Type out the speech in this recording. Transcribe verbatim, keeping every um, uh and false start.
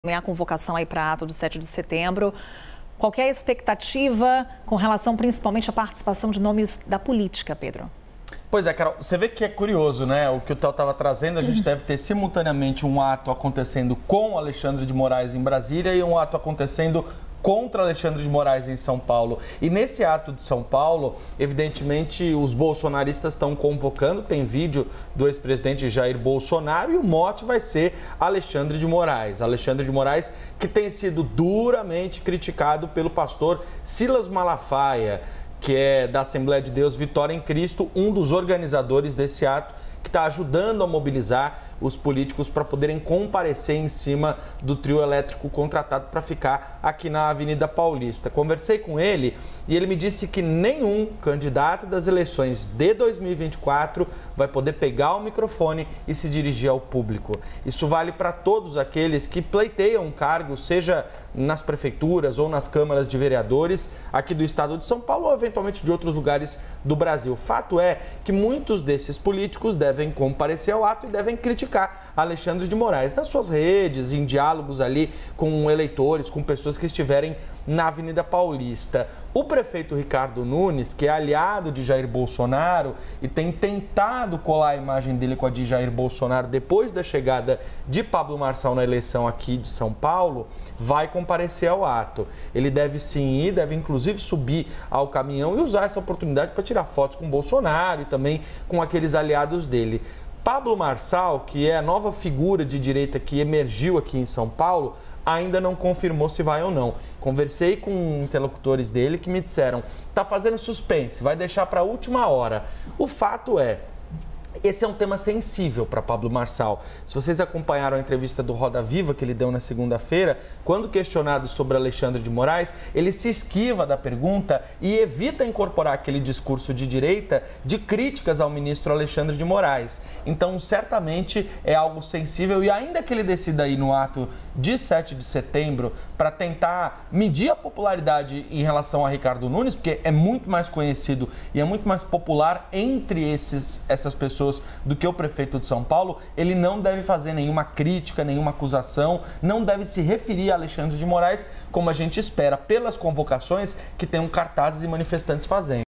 A convocação aí para ato do sete de setembro. Qual que é a expectativa com relação principalmente à participação de nomes da política, Pedro? Pois é, Carol, você vê que é curioso, né? O que o Theo estava trazendo, a gente uhum. deve ter simultaneamente um ato acontecendo com Alexandre de Moraes em Brasília e um ato acontecendo contra Alexandre de Moraes em São Paulo. E nesse ato de São Paulo, evidentemente, os bolsonaristas estão convocando, tem vídeo do ex-presidente Jair Bolsonaro e o mote vai ser Alexandre de Moraes. Alexandre de Moraes que tem sido duramente criticado pelo pastor Silas Malafaia, que é da Assembleia de Deus Vitória em Cristo, um dos organizadores desse ato, que está ajudando a mobilizar os políticos para poderem comparecer em cima do trio elétrico contratado para ficar aqui na Avenida Paulista. Conversei com ele e ele me disse que nenhum candidato das eleições de dois mil e vinte e quatro vai poder pegar o microfone e se dirigir ao público. Isso vale para todos aqueles que pleiteiam um cargo, seja nas prefeituras ou nas câmaras de vereadores aqui do estado de São Paulo ou eventualmente de outros lugares do Brasil. Fato é que muitos desses políticos devem comparecer ao ato e devem criticar Alexandre de Moraes nas suas redes, em diálogos ali com eleitores, com pessoas que estiverem na Avenida Paulista. O prefeito Ricardo Nunes, que é aliado de Jair Bolsonaro e tem tentado colar a imagem dele com a de Jair Bolsonaro depois da chegada de Pablo Marçal na eleição aqui de São Paulo, vai comparecer ao ato. Ele deve sim ir, deve inclusive subir ao caminhão e usar essa oportunidade para tirar fotos com Bolsonaro e também com aqueles aliados dele. Pablo Marçal, que é a nova figura de direita que emergiu aqui em São Paulo, ainda não confirmou se vai ou não. Conversei com interlocutores dele que me disseram, tá fazendo suspense, vai deixar para a última hora. O fato é, esse é um tema sensível para Pablo Marçal. Se vocês acompanharam a entrevista do Roda Viva que ele deu na segunda-feira, quando questionado sobre Alexandre de Moraes, ele se esquiva da pergunta e evita incorporar aquele discurso de direita de críticas ao ministro Alexandre de Moraes. Então, certamente é algo sensível e ainda que ele decida ir no ato de sete de setembro para tentar medir a popularidade em relação a Ricardo Nunes, porque é muito mais conhecido e é muito mais popular entre esses, essas pessoas do que o prefeito de São Paulo, ele não deve fazer nenhuma crítica, nenhuma acusação, não deve se referir a Alexandre de Moraes, como a gente espera pelas convocações que tenham cartazes e manifestantes fazendo.